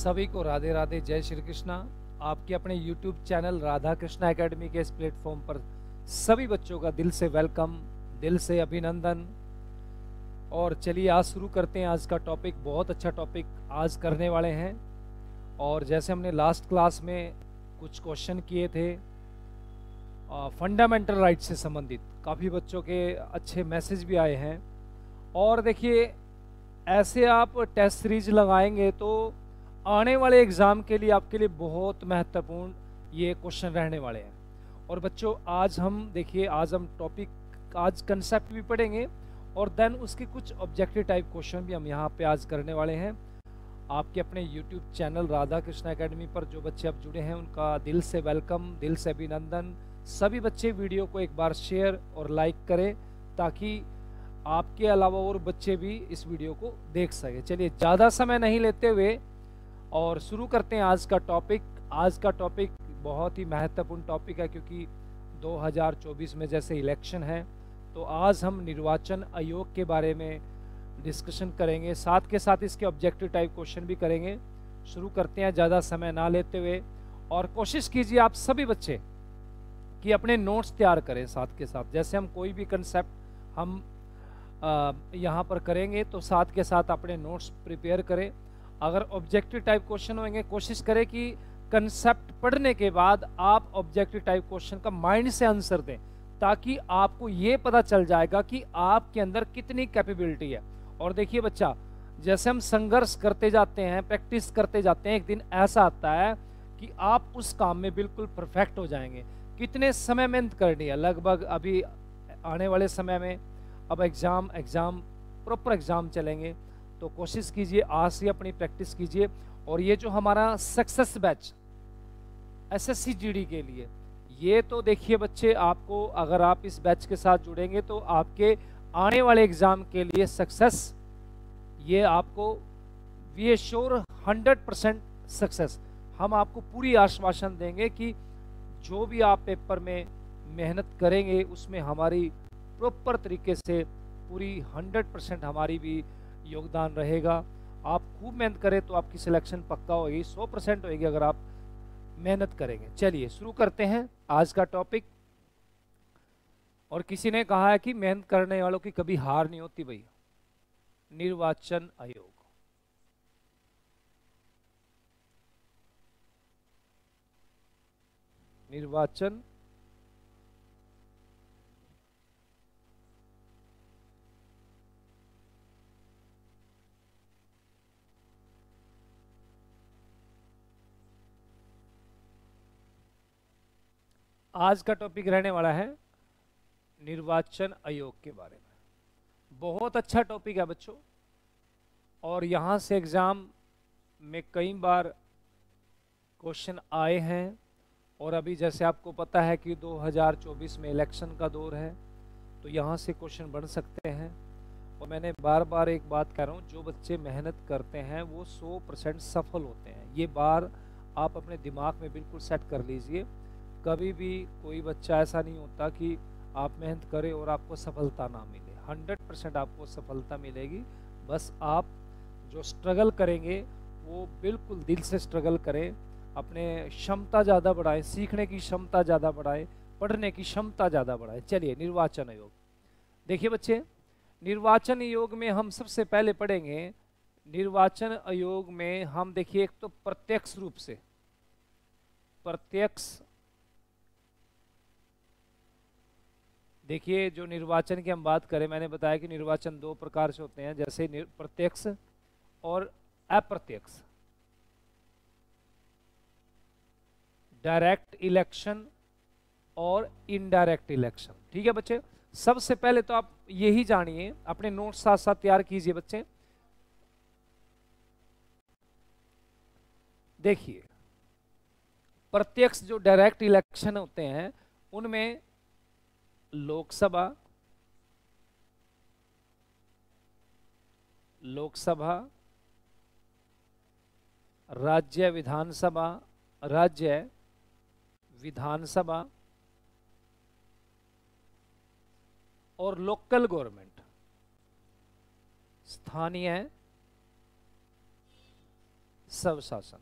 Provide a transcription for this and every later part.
सभी को राधे राधे, जय श्री कृष्णा। आपके अपने YouTube channel Radha Krishna academy के इस प्लेटफॉर्म पर सभी बच्चों का दिल से वेलकम, दिल से अभिनंदन। और चलिए आज शुरू करते हैं। आज का टॉपिक बहुत अच्छा टॉपिक आज करने वाले हैं। और जैसे हमने लास्ट क्लास में कुछ क्वेश्चन किए थे फंडामेंटल राइट से संबंधित, काफ़ी बच्चों के अच्छे मैसेज भी आए हैं। और देखिए, ऐसे आप टेस्ट सीरीज लगाएंगे तो आने वाले एग्ज़ाम के लिए आपके लिए बहुत महत्वपूर्ण ये क्वेश्चन रहने वाले हैं। और बच्चों आज हम देखिए, आज हम टॉपिक, आज कंसेप्ट भी पढ़ेंगे और देन उसके कुछ ऑब्जेक्टिव टाइप क्वेश्चन भी हम यहाँ पे आज करने वाले हैं। आपके अपने YouTube channel Radha Krishna academy पर जो बच्चे अब जुड़े हैं उनका दिल से वेलकम, दिल से अभिनंदन। सभी बच्चे वीडियो को एक बार शेयर और लाइक करें ताकि आपके अलावा और बच्चे भी इस वीडियो को देख सके। चलिए ज़्यादा समय नहीं लेते हुए और शुरू करते हैं आज का टॉपिक। आज का टॉपिक बहुत ही महत्वपूर्ण टॉपिक है क्योंकि 2024 में जैसे इलेक्शन है तो आज हम निर्वाचन आयोग के बारे में डिस्कशन करेंगे, साथ के साथ इसके ऑब्जेक्टिव टाइप क्वेश्चन भी करेंगे। शुरू करते हैं ज़्यादा समय ना लेते हुए। और कोशिश कीजिए आप सभी बच्चे कि अपने नोट्स तैयार करें साथ के साथ। जैसे हम कोई भी कंसेप्ट हम यहाँ पर करेंगे तो साथ के साथ अपने नोट्स प्रिपेयर करें। अगर ऑब्जेक्टिव टाइप क्वेश्चन होंगे, कोशिश करें कि कंसेप्ट पढ़ने के बाद आप ऑब्जेक्टिव टाइप क्वेश्चन का माइंड से आंसर दें ताकि आपको ये पता चल जाएगा कि आपके अंदर कितनी कैपेबिलिटी है। और देखिए बच्चा, जैसे हम संघर्ष करते जाते हैं, प्रैक्टिस करते जाते हैं, एक दिन ऐसा आता है कि आप उस काम में बिल्कुल परफेक्ट हो जाएंगे। कितने समय मेहनत करनी है, लगभग अभी आने वाले समय में अब एग्ज़ाम प्रॉपर एग्ज़ाम चलेंगे तो कोशिश कीजिए आज से अपनी प्रैक्टिस कीजिए। और ये जो हमारा सक्सेस बैच SSC GD के लिए, ये तो देखिए बच्चे, आपको अगर आप इस बैच के साथ जुड़ेंगे तो आपके आने वाले एग्ज़ाम के लिए सक्सेस, ये आपको वी एश्योर 100% सक्सेस। हम आपको पूरी आश्वासन देंगे कि जो भी आप पेपर में मेहनत करेंगे उसमें हमारी प्रॉपर तरीके से पूरी 100% हमारी भी योगदान रहेगा। आप खूब मेहनत करें तो आपकी सिलेक्शन पक्का होगी, 100% होगी अगर आप मेहनत करेंगे। चलिए शुरू करते हैं आज का टॉपिक। और किसी ने कहा है कि मेहनत करने वालों की कभी हार नहीं होती भैया। निर्वाचन आयोग, निर्वाचन आज का टॉपिक रहने वाला है निर्वाचन आयोग के बारे में। बहुत अच्छा टॉपिक है बच्चों। और यहाँ से एग्ज़ाम में कई बार क्वेश्चन आए हैं। और अभी जैसे आपको पता है कि 2024 में इलेक्शन का दौर है तो यहाँ से क्वेश्चन बन सकते हैं। और मैंने बार बार एक बात कह रहा हूँ, जो बच्चे मेहनत करते हैं वो 100% सफल होते हैं। ये बार आप अपने दिमाग में बिल्कुल सेट कर लीजिए। कभी भी कोई बच्चा ऐसा नहीं होता कि आप मेहनत करें और आपको सफलता ना मिले। 100% आपको सफलता मिलेगी। बस आप जो स्ट्रगल करेंगे वो बिल्कुल दिल से स्ट्रगल करें, अपने क्षमता ज़्यादा बढ़ाएं, सीखने की क्षमता ज़्यादा बढ़ाएं, पढ़ने की क्षमता ज़्यादा बढ़ाएं। चलिए निर्वाचन आयोग देखिए बच्चे, निर्वाचन आयोग में हम सबसे पहले पढ़ेंगे। निर्वाचन आयोग में हम देखिए, एक तो प्रत्यक्ष रूप से, प्रत्यक्ष देखिए, जो निर्वाचन की हम बात करें, मैंने बताया कि निर्वाचन 2 प्रकार से होते हैं, जैसे प्रत्यक्ष और अप्रत्यक्ष। डायरेक्ट इलेक्शन और इनडायरेक्ट इलेक्शन। ठीक है बच्चे, सबसे पहले तो आप यही जानिए, अपने नोट साथ साथ तैयार कीजिए बच्चे। देखिए, प्रत्यक्ष जो डायरेक्ट इलेक्शन होते हैं उनमें लोकसभा, राज्य विधानसभा और लोकल गवर्नमेंट, स्थानीय स्वशासन।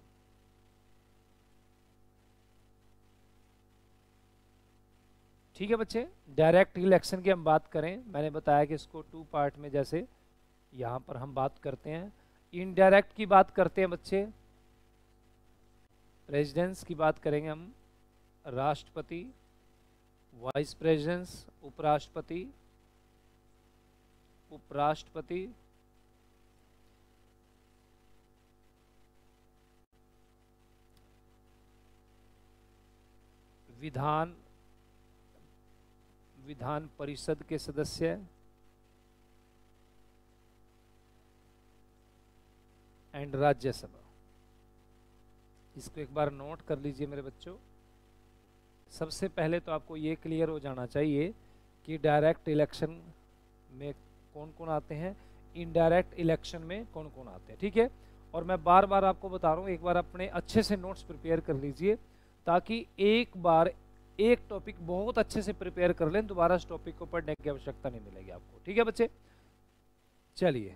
ठीक है बच्चे, डायरेक्ट इलेक्शन की हम बात करें, मैंने बताया कि इसको 2 पार्ट में जैसे यहाँ पर हम बात करते हैं। इनडायरेक्ट की बात करते हैं बच्चे, प्रेसिडेंट्स की बात करेंगे हम, राष्ट्रपति, वाइस प्रेसिडेंट्स, उपराष्ट्रपति, उपराष्ट्रपति, विधान परिषद के सदस्य, एंड राज्यसभा। इसको एक बार नोट कर लीजिए मेरे बच्चों। सबसे पहले तो आपको ये क्लियर हो जाना चाहिए कि डायरेक्ट इलेक्शन में कौन कौन आते हैं, इनडायरेक्ट इलेक्शन में कौन कौन आते हैं। ठीक है, और मैं बार बार आपको बता रहा हूँ, एक बार अपने अच्छे से नोट्स प्रिपेयर कर लीजिए, ताकि एक बार एक टॉपिक बहुत अच्छे से प्रिपेयर कर लें, दोबारा इस टॉपिक को पढ़ने की आवश्यकता नहीं मिलेगी आपको। ठीक है बच्चे, चलिए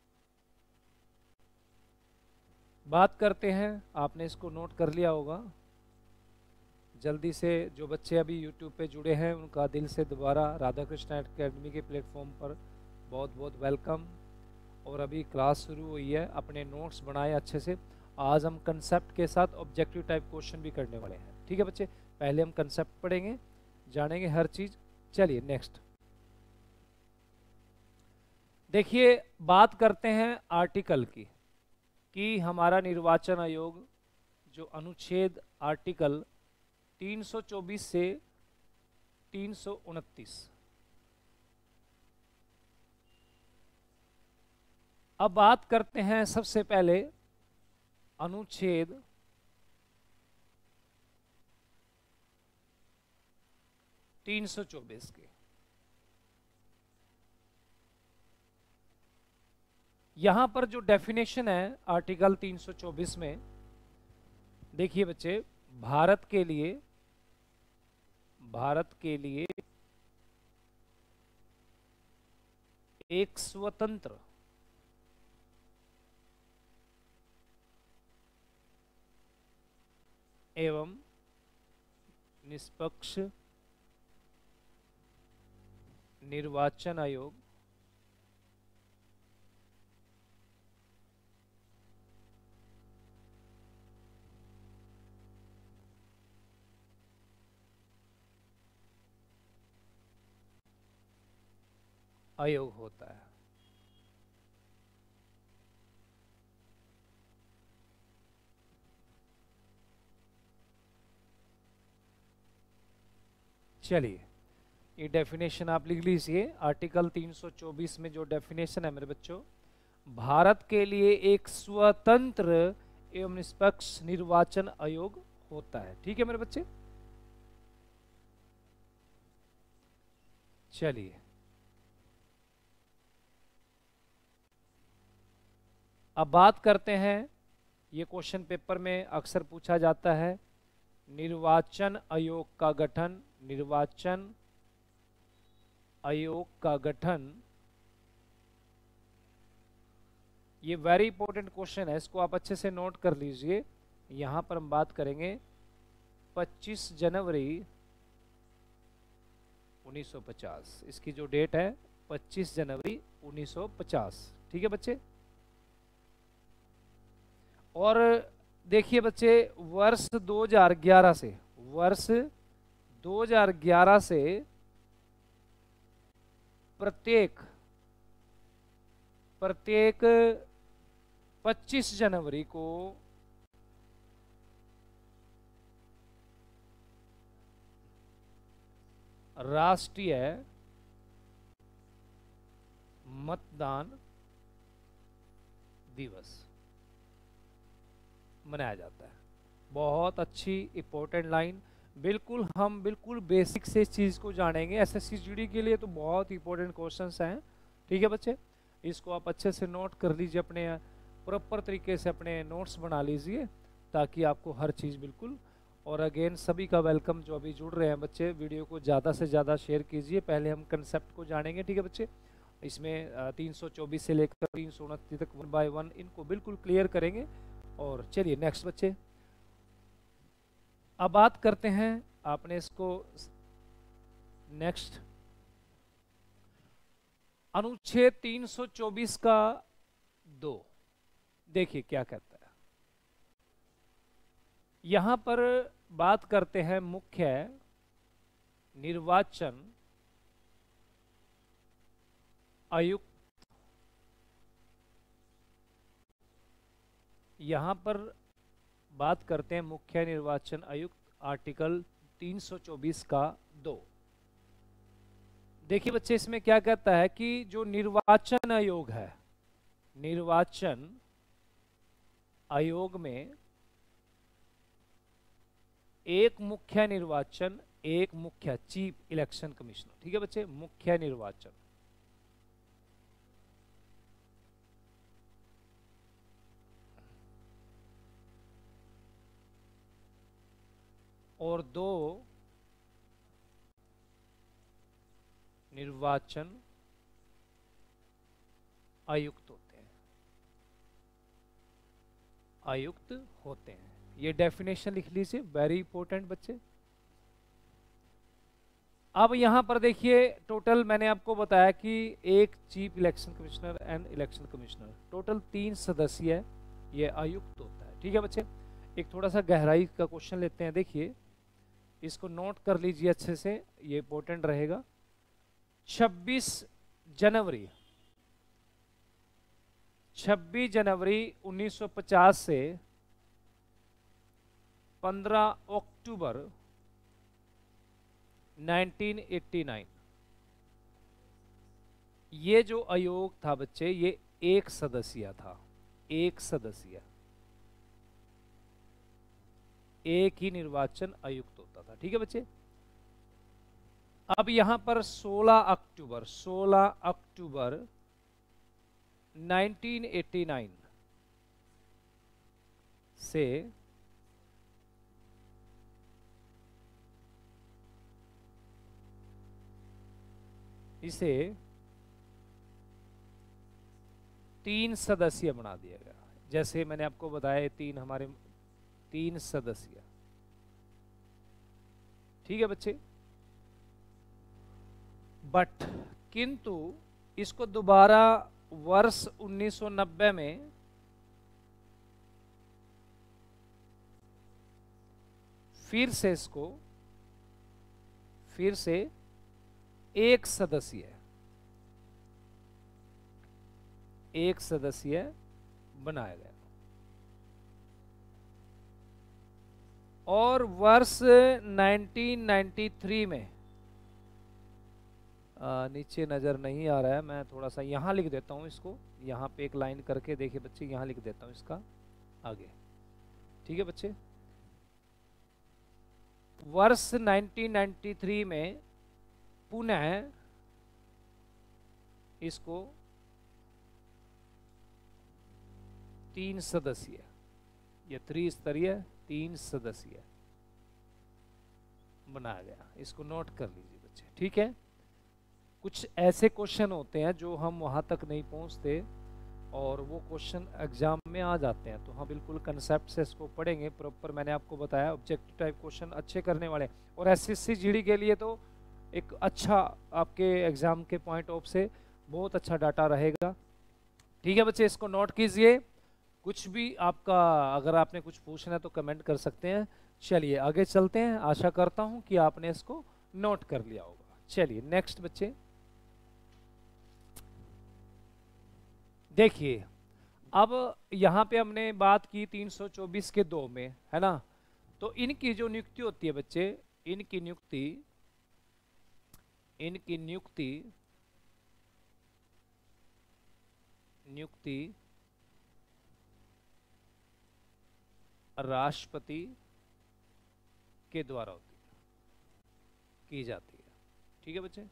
बात करते हैं। आपने इसको नोट कर लिया होगा। जल्दी से जो बच्चे अभी YouTube पे जुड़े हैं उनका दिल से दोबारा राधा कृष्णा एकेडमी के प्लेटफॉर्म पर बहुत बहुत वेलकम। और अभी क्लास शुरू हुई है, अपने नोट्स बनाए अच्छे से। आज हम कंसेप्ट के साथ ऑब्जेक्टिव टाइप क्वेश्चन भी करने वाले हैं। ठीक है बच्चे, पहले हम कंसेप्ट पढ़ेंगे, जानेंगे हर चीज। चलिए नेक्स्ट देखिए, बात करते हैं आर्टिकल की, कि हमारा निर्वाचन आयोग जो अनुच्छेद आर्टिकल 324 से 329। अब बात करते हैं सबसे पहले अनुच्छेद 324 के। यहां पर जो डेफिनेशन है आर्टिकल 324 में, देखिए बच्चे, भारत के लिए एक स्वतंत्र एवं निष्पक्ष निर्वाचन आयोग होता है। चलिए ये डेफिनेशन आप लिख लीजिए। आर्टिकल 324 में जो डेफिनेशन है मेरे बच्चों, भारत के लिए एक स्वतंत्र एवं निष्पक्ष निर्वाचन आयोग होता है। ठीक है मेरे बच्चे, चलिए अब बात करते हैं, ये क्वेश्चन पेपर में अक्सर पूछा जाता है, निर्वाचन आयोग का गठन। निर्वाचन आयोग का गठन, ये वेरी इंपॉर्टेंट क्वेश्चन है, इसको आप अच्छे से नोट कर लीजिए। यहां पर हम बात करेंगे 25 जनवरी 1950। इसकी जो डेट है 25 जनवरी 1950। ठीक है बच्चे, और देखिए बच्चे, वर्ष 2011 से प्रत्येक 25 जनवरी को राष्ट्रीय मतदान दिवस मनाया जाता है। बहुत अच्छी इंपॉर्टेंट लाइन, बिल्कुल हम बिल्कुल बेसिक से इस चीज़ को जानेंगे। एसएससी जीडी के लिए तो बहुत इंपॉर्टेंट क्वेश्चंस हैं। ठीक है बच्चे, इसको आप अच्छे से नोट कर लीजिए, अपने प्रॉपर तरीके से अपने नोट्स बना लीजिए, ताकि आपको हर चीज़ बिल्कुल। और अगेन सभी का वेलकम जो अभी जुड़ रहे हैं बच्चे, वीडियो को ज़्यादा से ज़्यादा शेयर कीजिए। पहले हम कंसेप्ट को जानेंगे। ठीक है बच्चे, इसमें 324 से लेकर 329 तक 1 बाय 1 इनको बिल्कुल क्लियर करेंगे, और चलिए नेक्स्ट बच्चे, अब बात करते हैं, आपने इसको नेक्स्ट अनुच्छेद 324 का 2, देखिए क्या कहता है। यहां पर बात करते हैं मुख्य निर्वाचन आयुक्त, यहां पर बात करते हैं मुख्य निर्वाचन आयुक्त, आर्टिकल 324 का 2। देखिए बच्चे, इसमें क्या कहता है कि जो निर्वाचन आयोग है, निर्वाचन आयोग में एक मुख्य निर्वाचन, एक मुख्य चीफ इलेक्शन कमिश्नर, ठीक है बच्चे, मुख्य निर्वाचन, और 2 निर्वाचन आयुक्त होते हैं, आयुक्त होते हैं। ये डेफिनेशन लिख लीजिए, वेरी इंपॉर्टेंट बच्चे। अब यहां पर देखिए, टोटल मैंने आपको बताया कि एक chief election commissioner and election commissioner, total 3 सदस्य ये आयुक्त होता है, ठीक है बच्चे। एक थोड़ा सा गहराई का क्वेश्चन लेते हैं, देखिए इसको नोट कर लीजिए अच्छे से, ये इंपॉर्टेंट रहेगा। 26 जनवरी 1950 से 15 अक्टूबर 1989, ये जो आयोग था बच्चे, ये एक सदस्यीय था, एक सदस्यीय, एक ही निर्वाचन आयुक्त होता था, ठीक है बच्चे। अब यहां पर 16 अक्टूबर 1989 से इसे 3 सदस्यीय बना दिया गया। जैसे मैंने आपको बताया, 3 सदस्य, ठीक है बच्चे। बट किंतु इसको दोबारा वर्ष 1990 में फिर से एक सदस्यीय बनाया गया, और वर्ष 1993 में, नीचे नजर नहीं आ रहा है, मैं थोड़ा सा यहां लिख देता हूं इसको, यहां पे एक लाइन करके देखिए बच्चे, यहां लिख देता हूं इसका आगे, ठीक है बच्चे। वर्ष 1993 में पुनः इसको 3 सदस्यीय, ये त्रिस्तरीय 3 सदस्यीय बनाया गया। इसको नोट कर लीजिए बच्चे, ठीक है। कुछ ऐसे क्वेश्चन होते हैं जो हम वहां तक नहीं पहुंचते और वो क्वेश्चन एग्जाम में आ जाते हैं, तो हम बिल्कुल कंसेप्ट से इसको पढ़ेंगे प्रॉपर। मैंने आपको बताया ऑब्जेक्टिव टाइप क्वेश्चन अच्छे करने वाले, और एसएससी जीडी के लिए तो एक अच्छा आपके एग्जाम के पॉइंट ऑफ से बहुत अच्छा डाटा रहेगा, ठीक है बच्चे। इसको नोट कीजिए, कुछ भी आपका अगर आपने कुछ पूछना है तो कमेंट कर सकते हैं। चलिए आगे चलते हैं, आशा करता हूं कि आपने इसको नोट कर लिया होगा। चलिए नेक्स्ट बच्चे, देखिए अब यहां पे हमने बात की 324 के 2 में, है ना। तो इनकी जो नियुक्ति होती है बच्चे, इनकी नियुक्ति राष्ट्रपति के द्वारा होती है, की जाती है, ठीक है बच्चे।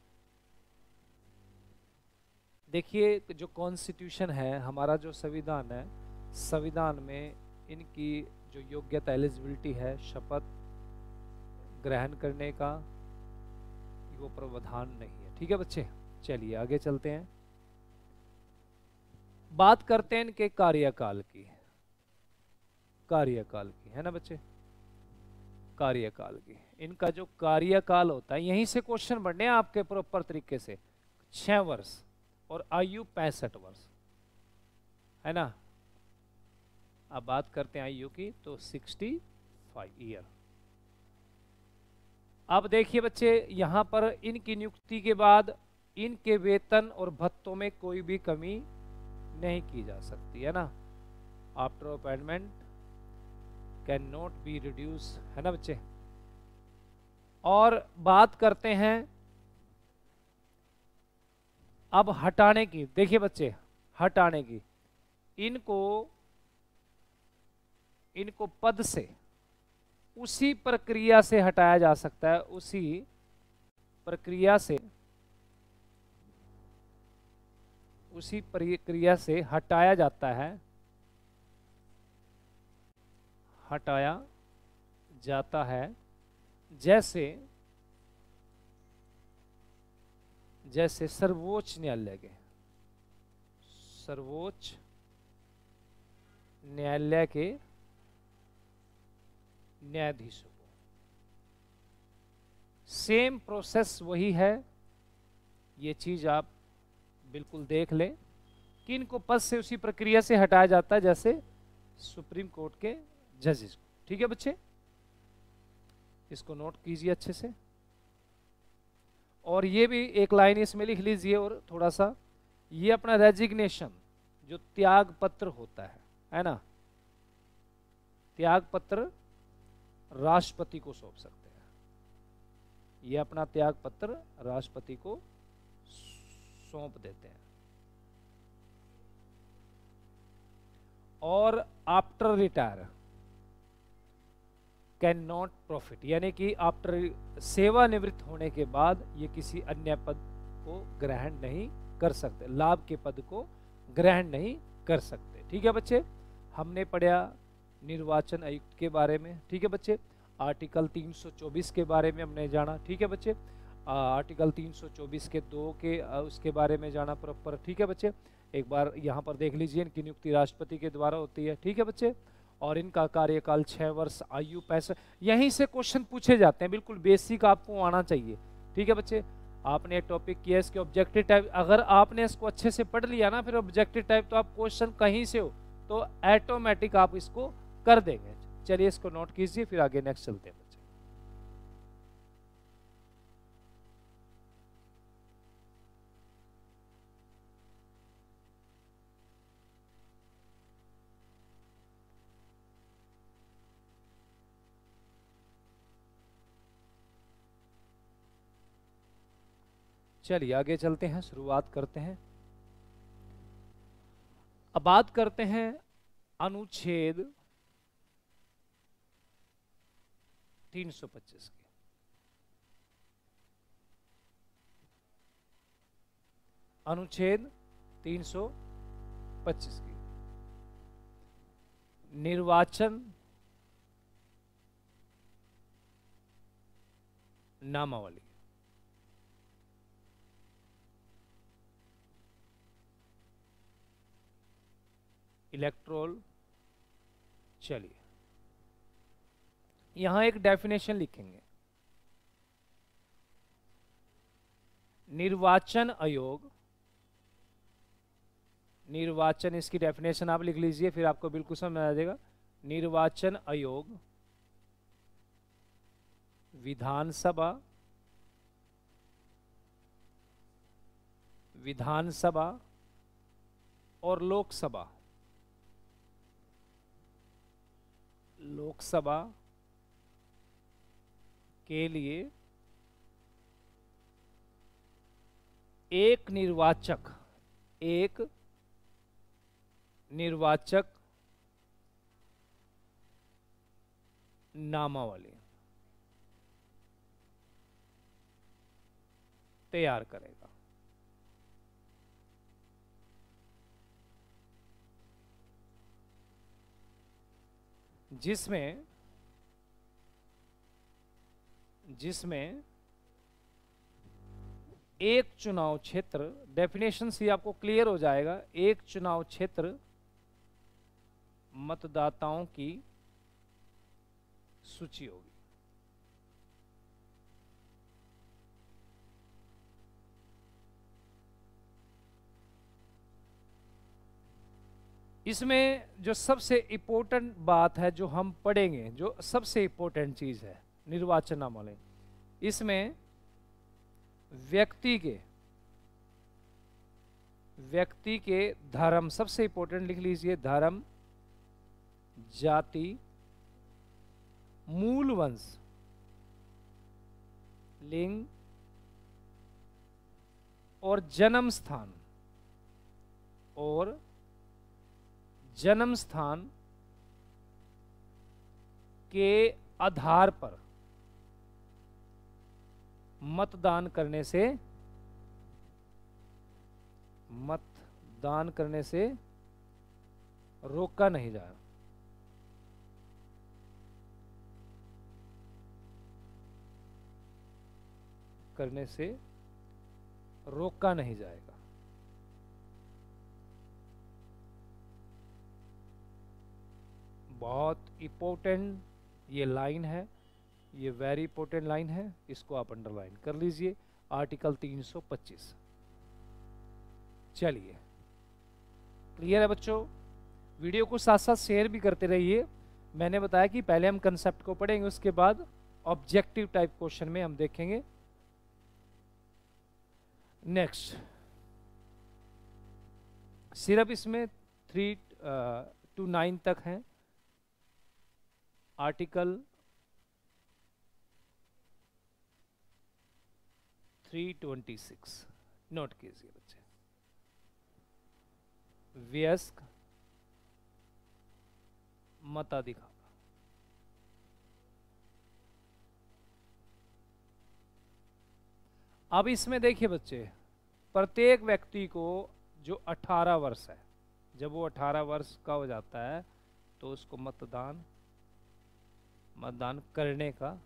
देखिए जो कॉन्स्टिट्यूशन है हमारा, जो संविधान है, संविधान में इनकी जो योग्यता एलिजिबिलिटी है शपथ ग्रहण करने का, वो प्रावधान नहीं है, ठीक है बच्चे। चलिए आगे चलते हैं, बात करते हैं इनके कार्यकाल की। कार्यकाल की, है ना बच्चे, कार्यकाल की। इनका जो कार्यकाल होता है, यहीं से क्वेश्चन बनने हैं आपके प्रॉपर तरीके से। 6 वर्ष और आयु 65 वर्ष, है ना। अब बात करते हैं आयु की, तो 65 ईयर। अब देखिए बच्चे, यहां पर इनकी नियुक्ति के बाद इनके वेतन और भत्तों में कोई भी कमी नहीं की जा सकती, है ना। After appointment can not be reduce, है ना बच्चे। और बात करते हैं अब हटाने की। देखिए बच्चे, हटाने की, इनको पद से उसी प्रक्रिया से हटाया जा सकता है, उसी प्रक्रिया से हटाया जाता है, हटाया जाता है, जैसे सर्वोच्च न्यायालय के न्यायाधीशों को। सेम प्रोसेस वही है, ये चीज आप बिल्कुल देख लें कि इनको पद से उसी प्रक्रिया से हटाया जाता है जैसे सुप्रीम कोर्ट के जजेस को। ठीक है बच्चे, इसको नोट कीजिए अच्छे से। और ये भी एक लाइन इसमें लिख लीजिए, और थोड़ा सा ये अपना रेजिग्नेशन, जो त्याग पत्र होता है ना, त्याग पत्र राष्ट्रपति को सौंप सकते हैं। ये अपना त्याग पत्र राष्ट्रपति को सौंप देते हैं। और after retire can not profit, यानी कि आफ्टर सेवानिवृत्त होने के बाद ये किसी अन्य पद को ग्रहण नहीं कर सकते, लाभ के पद को ग्रहण नहीं कर सकते। ठीक है बच्चे, हमने पढ़ा निर्वाचन आयुक्त के बारे में। ठीक है बच्चे, आर्टिकल 324 के बारे में हमने जाना। ठीक है बच्चे, आर्टिकल 324 के 2 के उसके बारे में जाना प्रॉपर। ठीक है बच्चे, एक बार यहाँ पर देख लीजिए, इनकी नियुक्ति राष्ट्रपति के द्वारा होती है। ठीक है बच्चे, और इनका कार्यकाल 6 वर्ष, आयु 65। यहीं से क्वेश्चन पूछे जाते हैं, बिल्कुल बेसिक आपको आना चाहिए। ठीक है बच्चे, आपने टॉपिक किया, इसके ऑब्जेक्टिव टाइप अगर आपने इसको अच्छे से पढ़ लिया ना, फिर ऑब्जेक्टिव टाइप तो आप क्वेश्चन कहीं से हो तो ऑटोमेटिक आप इसको कर देंगे। चलिए इसको नोट कीजिए, फिर आगे नेक्स्ट चलते हैं बच्चे। चलिए आगे चलते हैं, शुरुआत करते हैं। अब बात करते हैं अनुच्छेद 325 की। अनुच्छेद 325 की निर्वाचन नामावली। इलेक्ट्रोल, चलिए यहां एक डेफिनेशन लिखेंगे। निर्वाचन आयोग, निर्वाचन, इसकी डेफिनेशन आप लिख लीजिए, फिर आपको बिल्कुल समझ आ जाएगा। निर्वाचन आयोग विधानसभा, विधानसभा और लोकसभा, लोकसभा के लिए एक निर्वाचक, एक निर्वाचक नामावली तैयार करेगा। जिसमें एक चुनाव क्षेत्र, डेफिनेशन से आपको क्लियर हो जाएगा, एक चुनाव क्षेत्र मतदाताओं की सूची होगी। इसमें जो सबसे इम्पोर्टेंट बात है जो हम पढ़ेंगे, जो सबसे इम्पोर्टेंट चीज है निर्वाचनावली, इसमें व्यक्ति के धर्म, सबसे इम्पोर्टेंट लिख लीजिए, धर्म, जाति, मूल वंश, लिंग और जन्म स्थान के आधार पर मतदान करने से रोका नहीं जाए। करने से रोका नहीं जाएगा। बहुत इंपॉर्टेंट ये लाइन है, ये वेरी इंपॉर्टेंट लाइन है, इसको आप अंडरलाइन कर लीजिए, आर्टिकल 325। चलिए, क्लियर है बच्चों? वीडियो को साथ साथ शेयर भी करते रहिए। मैंने बताया कि पहले हम कंसेप्ट को पढ़ेंगे, उसके बाद ऑब्जेक्टिव टाइप क्वेश्चन में हम देखेंगे। नेक्स्ट, सिर्फ इसमें 3 to 9 तक हैं। आर्टिकल 326 नोट कीजिए बच्चे। वयस्क मताधिकार, अब इसमें देखिए बच्चे, प्रत्येक व्यक्ति को जो 18 वर्ष है, जब वो 18 वर्ष का हो जाता है तो उसको मतदान करने का,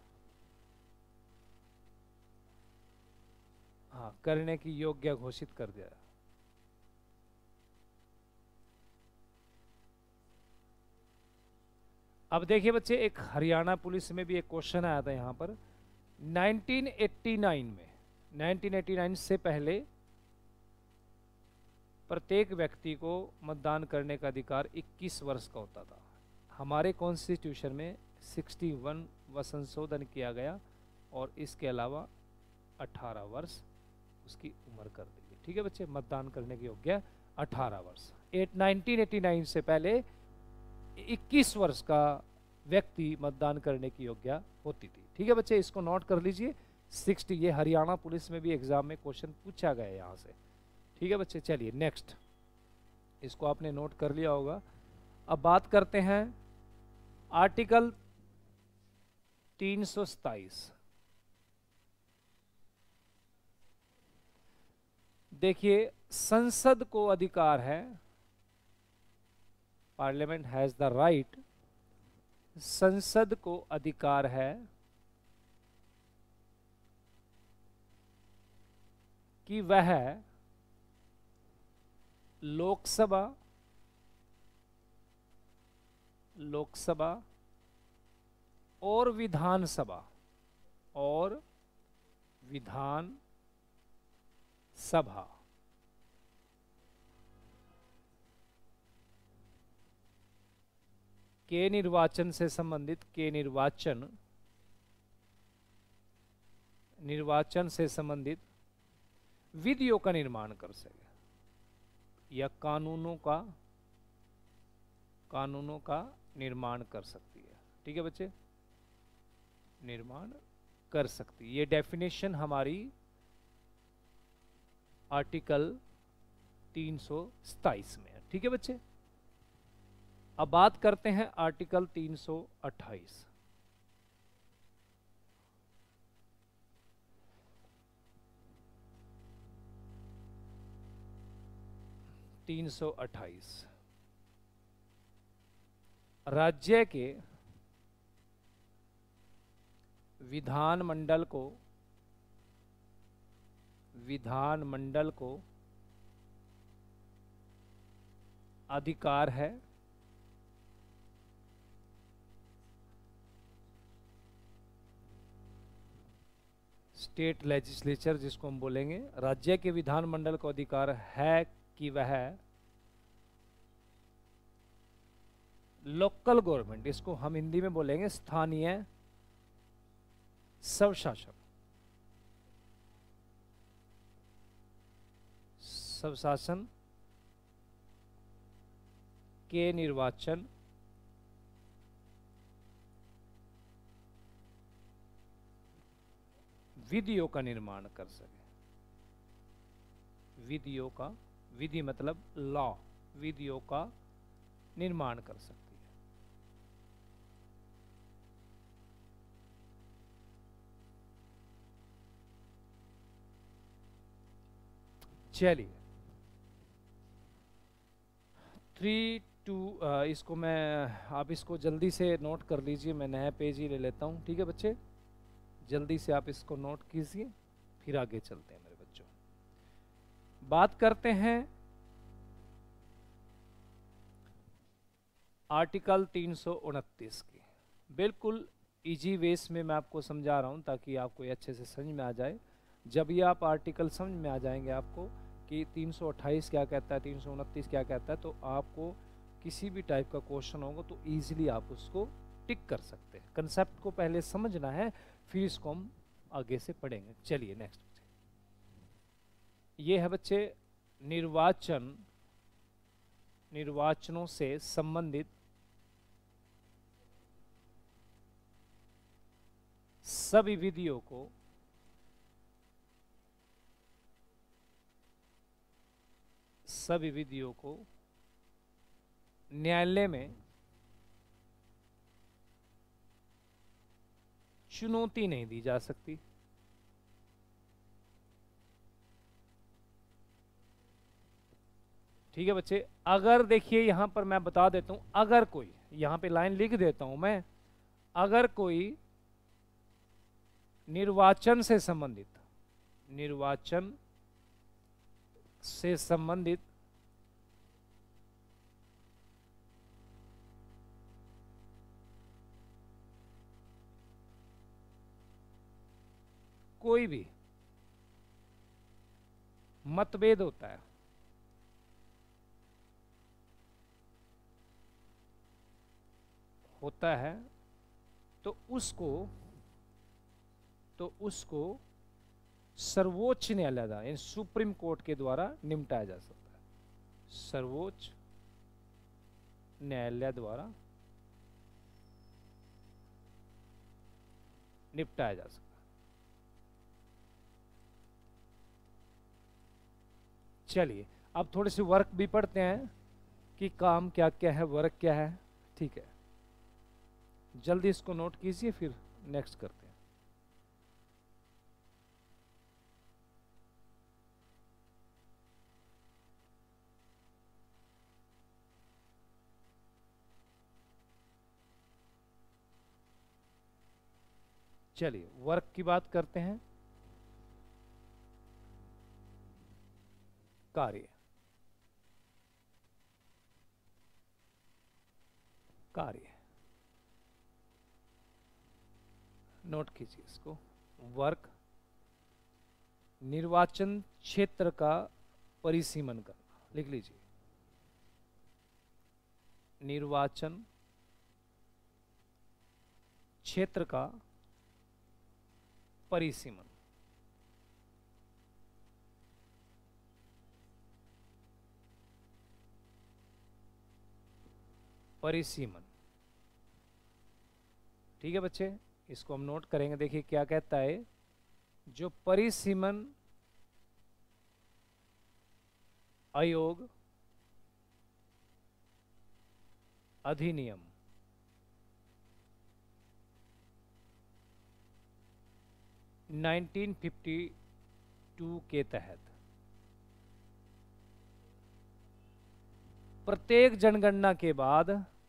करने की योग्य घोषित कर दिया। अब देखिए बच्चे, एक हरियाणा पुलिस में भी एक क्वेश्चन आया था यहाँ पर 1989 में। 1989 से पहले प्रत्येक व्यक्ति को मतदान करने का अधिकार 21 वर्ष का होता था। हमारे कॉन्स्टिट्यूशन में 61 संशोधन किया गया और इसके अलावा 18 वर्ष उसकी उम्र कर दी गई। ठीक है बच्चे, मतदान करने के योग्य 18 वर्ष। 1989 से पहले 21 वर्ष का व्यक्ति मतदान करने की योग्य होती थी। ठीक है बच्चे, इसको नोट कर लीजिए। 60, ये हरियाणा पुलिस में भी एग्जाम में क्वेश्चन पूछा गया है यहाँ से। ठीक है बच्चे, चलिए नेक्स्ट, इसको आपने नोट कर लिया होगा। अब बात करते हैं आर्टिकल 327। देखिए, संसद को अधिकार है, पार्लियामेंट हैज द राइट, संसद को अधिकार है कि वह लोकसभा और विधानसभा के निर्वाचन से संबंधित विधियों का निर्माण कर सके या कानूनों का निर्माण कर सकती है। ठीक है बच्चे, निर्माण कर सकती है। ये डेफिनेशन हमारी आर्टिकल 327 में है। ठीक है बच्चे, अब बात करते हैं आर्टिकल 328। राज्य के विधानमंडल को अधिकार है स्टेट लेजिस्लेचर जिसको हम बोलेंगे, राज्य के विधानमंडल को अधिकार है कि वह लोकल गवर्नमेंट, इसको हम हिंदी में बोलेंगे स्थानीय स्वशासन, स्वशासन के निर्वाचन विधियों का निर्माण कर सके। विधियों का, विधि मतलब लॉ, विधियों का निर्माण कर सकती है। चलिए 3-2 इसको मैं, आप इसको जल्दी से नोट कर लीजिए, मैं नया पेज ही ले लेता हूं, ठीक है बच्चे, जल्दी से आप इसको नोट कीजिए, फिर आगे चलते हैं मेरे बच्चों। बात करते हैं आर्टिकल 329 की। बिल्कुल इजी वेस में मैं आपको समझा रहा हूं ताकि आपको ये अच्छे से समझ में आ जाए। जब ये आप आर्टिकल समझ में आ जाएंगे आपको कि 328 क्या कहता है, 329 क्या कहता है, तो आपको किसी भी टाइप का क्वेश्चन होगा तो इजीली आप उसको टिक कर सकते हैं। कंसेप्ट को पहले समझना है, फिर इसको हम आगे से पढ़ेंगे। चलिए नेक्स्ट, ये है बच्चे निर्वाचन, निर्वाचनों से संबंधित सभी विधियों को न्यायालय में चुनौती नहीं दी जा सकती। ठीक है बच्चे, अगर देखिए यहां पर मैं बता देता हूं, अगर कोई, यहां पे लाइन लिख देता हूं मैं, अगर कोई निर्वाचन से संबंधित कोई भी मतभेद होता है तो उसको सर्वोच्च न्यायालय द्वारा, यानी सुप्रीम कोर्ट के द्वारा निपटाया जा सकता है। सर्वोच्च न्यायालय द्वारा निपटाया जा सकता है। चलिए अब थोड़े से वर्क भी पढ़ते हैं कि काम क्या क्या है, वर्क क्या है। ठीक है, जल्दी इसको नोट कीजिए, फिर नेक्स्ट करते हैं। चलिए वर्क की बात करते हैं। कार्य, नोट कीजिए इसको। वर्क, निर्वाचन क्षेत्र का परिसीमन करना, लिख लीजिए। निर्वाचन क्षेत्र का परिसीमन, ठीक है बच्चे, इसको हम नोट करेंगे। देखिए क्या कहता है, जो परिसीमन आयोग अधिनियम 1952 के तहत प्रत्येक जनगणना के बाद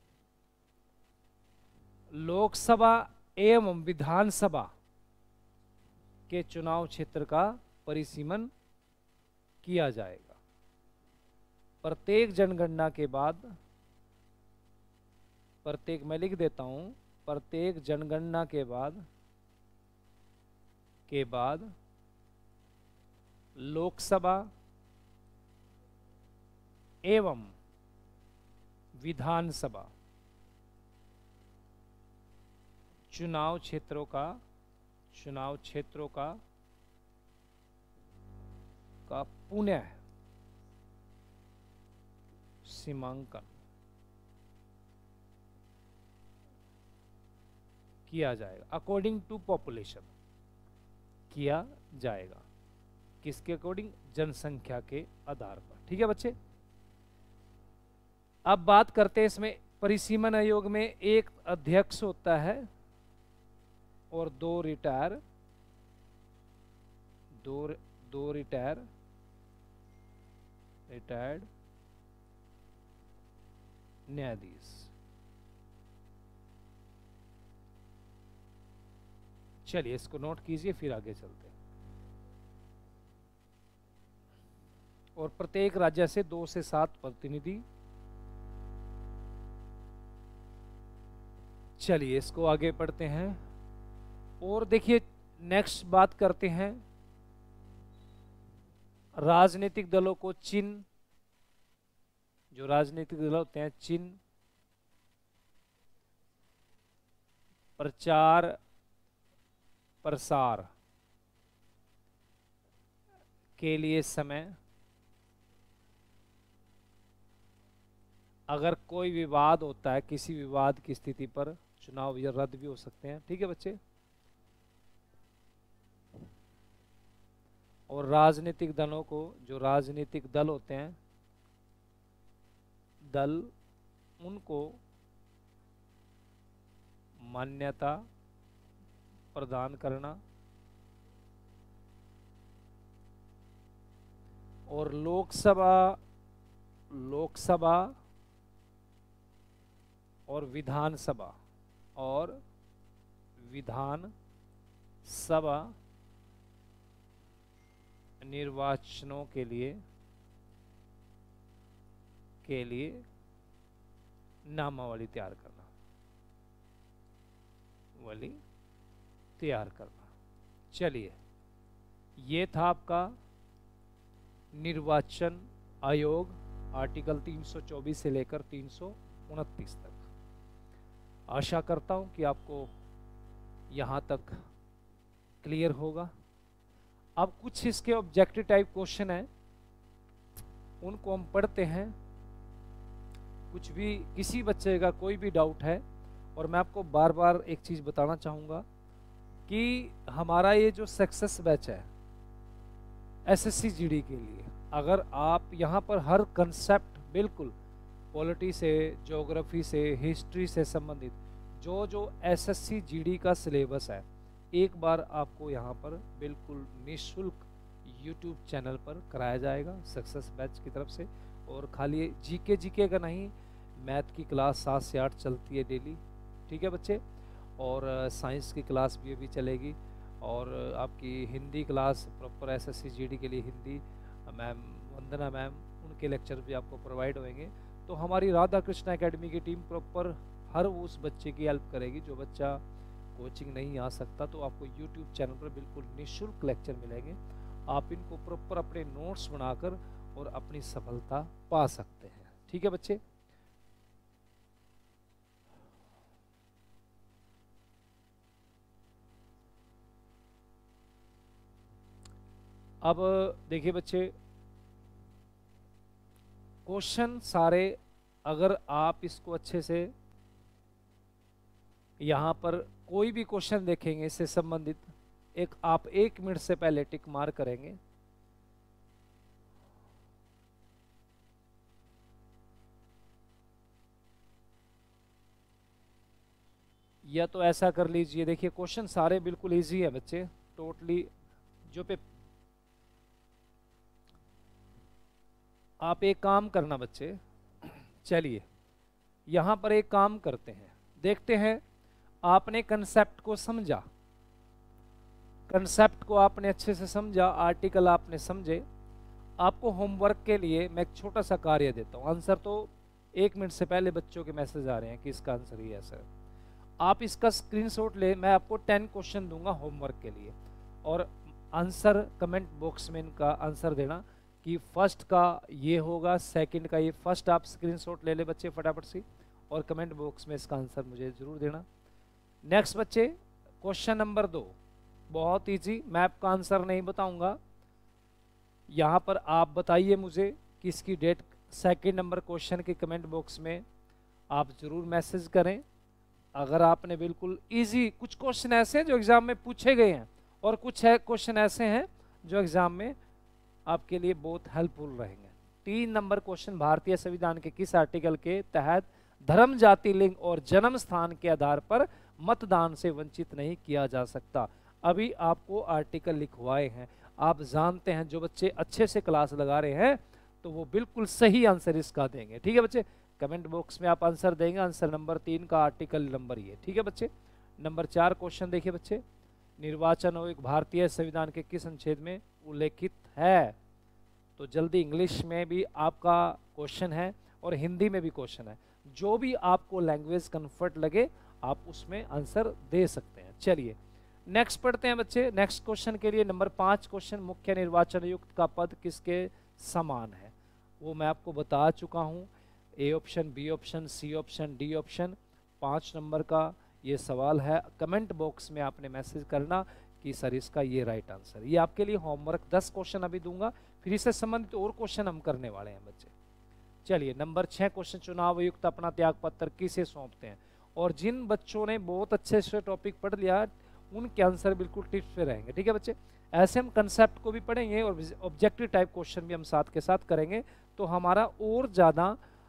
लोकसभा एवं विधानसभा के चुनाव क्षेत्र का परिसीमन किया जाएगा। प्रत्येक जनगणना के बाद, प्रत्येक, मैं लिख देता हूं, प्रत्येक जनगणना के बाद के बाद लोकसभा एवं विधानसभा चुनाव क्षेत्रों का पुनः सीमांकन किया जाएगा अकॉर्डिंग टू पॉपुलेशन, किया जाएगा किसके अकॉर्डिंग? जनसंख्या के आधार पर। ठीक है बच्चे, अब बात करते हैं इसमें परिसीमन आयोग में एक अध्यक्ष होता है और दो रिटायर्ड न्यायाधीश। चलिए इसको नोट कीजिए, फिर आगे चलते हैं। और प्रत्येक राज्य से 2 से 7 प्रतिनिधि। चलिए इसको आगे पढ़ते हैं और देखिए नेक्स्ट बात करते हैं राजनीतिक दलों को चिन्ह, जो राजनीतिक दल होते हैं चिन्ह, प्रचार प्रसार के लिए समय, अगर कोई विवाद होता है, किसी विवाद की स्थिति पर चुनाव या रद्द भी हो सकते हैं। ठीक है बच्चे, और राजनीतिक दलों को, जो राजनीतिक दल होते हैं उनको मान्यता प्रदान करना और लोकसभा और विधानसभा निर्वाचनों के लिए नामावली तैयार करना। चलिए ये था आपका निर्वाचन आयोग आर्टिकल 324 से लेकर 329 तक। आशा करता हूं कि आपको यहां तक क्लियर होगा। अब कुछ इसके ऑब्जेक्टिव टाइप क्वेश्चन हैं, उनको हम पढ़ते हैं। कुछ भी किसी बच्चे का कोई भी डाउट है, और मैं आपको बार बार एक चीज़ बताना चाहूँगा कि हमारा ये जो सक्सेस बैच है एसएससी जीडी के लिए, अगर आप यहाँ पर हर कंसेप्ट बिल्कुल पॉलिटी से, ज्योग्राफी से, हिस्ट्री से संबंधित जो एसएससी जीडी का सिलेबस है, एक बार आपको यहाँ पर बिल्कुल निःशुल्क यूट्यूब चैनल पर कराया जाएगा सक्सेस बैच की तरफ से। और खाली जीके का नहीं, मैथ की क्लास 7 से 8 चलती है डेली। ठीक है बच्चे, और साइंस की क्लास भी अभी चलेगी, और आपकी Hindi class proper SSC GD के लिए हिंदी मैम वंदना मैम, उनके लेक्चर भी आपको प्रोवाइड होंगे। तो हमारी राधा कृष्णा एकेडमी की टीम प्रॉपर हर उस बच्चे की हेल्प करेगी जो बच्चा कोचिंग नहीं आ सकता। तो आपको यूट्यूब चैनल पर बिल्कुल निःशुल्क लेक्चर मिलेंगे, आप इनको प्रॉपर अपने नोट्स बनाकर और अपनी सफलता पा सकते हैं। ठीक है बच्चे, अब देखिए बच्चे, क्वेश्चन सारे अगर आप इसको अच्छे से यहाँ पर कोई भी क्वेश्चन देखेंगे इससे संबंधित, आप 1 मिनट से पहले टिक मार करेंगे। या तो ऐसा कर लीजिए, देखिए क्वेश्चन सारे बिल्कुल इजी है बच्चे, टोटली जो पे आप एक काम करना बच्चे, चलिए यहाँ पर एक काम करते हैं, देखते हैं आपने कंसेप्ट को समझा, कंसेप्ट को आपने अच्छे से समझा, आर्टिकल आपने समझे। आपको होमवर्क के लिए मैं एक छोटा सा कार्य देता हूँ। आंसर तो 1 मिनट से पहले बच्चों के मैसेज आ रहे हैं कि इसका आंसर ही है सर। आप इसका स्क्रीनशॉट ले, मैं आपको 10 क्वेश्चन दूंगा होमवर्क के लिए। और आंसर कमेंट बॉक्स में इनका आंसर देना कि फर्स्ट का ये होगा, सेकंड का ये। फर्स्ट आप स्क्रीनशॉट ले ले बच्चे फटाफट से और कमेंट बॉक्स में इसका आंसर मुझे ज़रूर देना। नेक्स्ट बच्चे, क्वेश्चन नंबर 2 बहुत इजी, मैं आपका आंसर नहीं बताऊंगा, यहाँ पर आप बताइए मुझे कि इसकी डेट। सेकंड नंबर क्वेश्चन के कमेंट बॉक्स में आप ज़रूर मैसेज करें अगर आपने बिल्कुल इजी। कुछ क्वेश्चन ऐसे हैं जो एग्ज़ाम में पूछे गए हैं और कुछ है क्वेश्चन ऐसे हैं जो एग्ज़ाम में आपके लिए बहुत हेल्पफुल रहेंगे। 3 नंबर क्वेश्चन, भारतीय संविधान के किस आर्टिकल के तहत धर्म, जाति, लिंग और जन्म स्थान के आधार पर मतदान से वंचित नहीं किया जा सकता? अभी आपको आर्टिकल लिखवाए हैं, आप जानते हैं। जो बच्चे अच्छे से क्लास लगा रहे हैं तो वो बिल्कुल सही आंसर इसका देंगे। ठीक है बच्चे, कमेंट बॉक्स में आप आंसर देंगे। आंसर नंबर 3 का आर्टिकल नंबर ये। ठीक है बच्चे, नंबर 4 क्वेश्चन देखिए बच्चे, निर्वाचन आयोग भारतीय संविधान के किस अनुच्छेद में उल्लेखित है? तो जल्दी इंग्लिश में भी आपका क्वेश्चन है और हिंदी में भी क्वेश्चन है, जो भी आपको लैंग्वेज कंफर्ट लगे आप उसमें आंसर दे सकते हैं। चलिए नेक्स्ट पढ़ते हैं बच्चे। नेक्स्ट क्वेश्चन के लिए नंबर 5 क्वेश्चन, मुख्य निर्वाचन आयुक्त का पद किसके समान है? वो मैं आपको बता चुका हूँ, A option, B option, C option, D option. 5 number का ये सवाल है। कमेंट बॉक्स में आपने मैसेज करना कि सर इसका ये राइट आंसर। ये आपके लिए होमवर्क 10 क्वेश्चन अभी दूंगा, फिर इससे संबंधित और क्वेश्चन हम करने वाले हैं बच्चे। चलिए नंबर 6 क्वेश्चन, चुनाव आयुक्त अपना त्याग पत्र किसे सौंपते हैं? और जिन बच्चों ने बहुत अच्छे से टॉपिक पढ़ लिया उनके आंसर बिल्कुल टिप्स पे रहेंगे। ठीक है बच्चे, ऐसे हम कंसेप्ट को भी पढ़ेंगे और ऑब्जेक्टिव टाइप क्वेश्चन भी हम साथ के साथ करेंगे, तो हमारा और ज़्यादा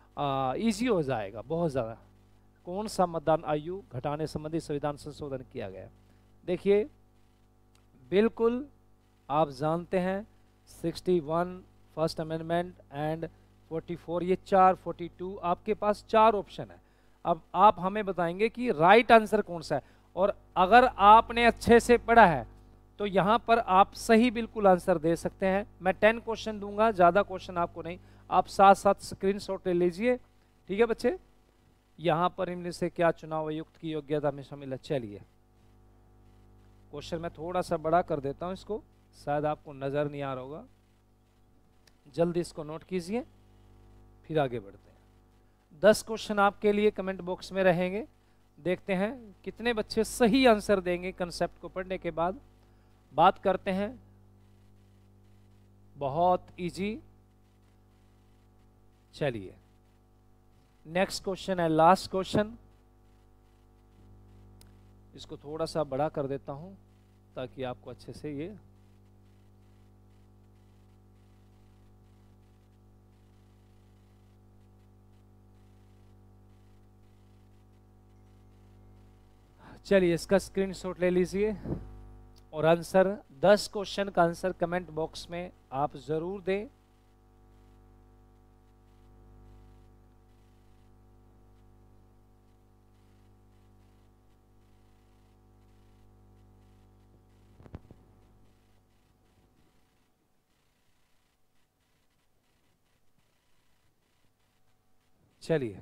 ईजी हो जाएगा, बहुत ज़्यादा। कौन सा मतदान आयु घटाने संबंधी संविधान संशोधन किया गया? देखिए बिल्कुल आप जानते हैं 61 फर्स्ट अमेंडमेंट एंड 44, ये 4 42 आपके पास 4 ऑप्शन है। अब आप हमें बताएंगे कि राइट आंसर कौन सा है, और अगर आपने अच्छे से पढ़ा है तो यहाँ पर आप सही बिल्कुल आंसर दे सकते हैं। मैं 10 क्वेश्चन दूंगा, ज़्यादा क्वेश्चन आपको नहीं, आप साथ साथ स्क्रीनशॉट ले लीजिए। ठीक है बच्चे, यहाँ पर इनमें से क्या चुनाव आयुक्त की योग्यता में शामिल है? चलिए क्वेश्चन मैं थोड़ा सा बड़ा कर देता हूँ इसको, शायद आपको नज़र नहीं आ रहा होगा, जल्दी इसको नोट कीजिए फिर आगे बढ़ते हैं। 10 क्वेश्चन आपके लिए कमेंट बॉक्स में रहेंगे, देखते हैं कितने बच्चे सही आंसर देंगे कंसेप्ट को पढ़ने के बाद। बात करते हैं, बहुत इजी। चलिए नेक्स्ट क्वेश्चन है लास्ट क्वेश्चन, इसको थोड़ा सा बड़ा कर देता हूं ताकि आपको अच्छे से ये चलिए इसका स्क्रीनशॉट ले लीजिए और आंसर 10 क्वेश्चन का आंसर कमेंट बॉक्स में आप जरूर दें। चलिए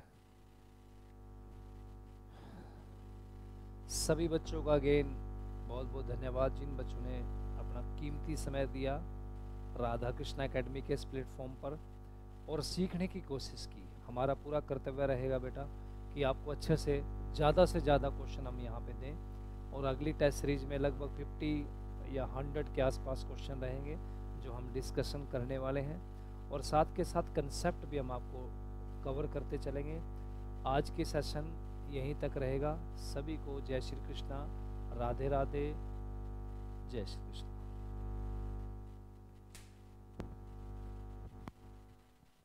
सभी बच्चों का अगेन बहुत बहुत धन्यवाद, जिन बच्चों ने अपना कीमती समय दिया राधा कृष्णा एकेडमी के इस प्लेटफॉर्म पर और सीखने की कोशिश की। हमारा पूरा कर्तव्य रहेगा बेटा कि आपको अच्छे से ज़्यादा क्वेश्चन हम यहाँ पे दें, और अगली टेस्ट सीरीज में लगभग 50 या 100 के आसपास क्वेश्चन रहेंगे जो हम डिस्कशन करने वाले हैं, और साथ के साथ कंसेप्ट भी हम आपको कवर करते चलेंगे। आज की सेशन यहीं तक रहेगा। सभी को जय श्री कृष्णा, राधे राधे, जय श्री कृष्ण।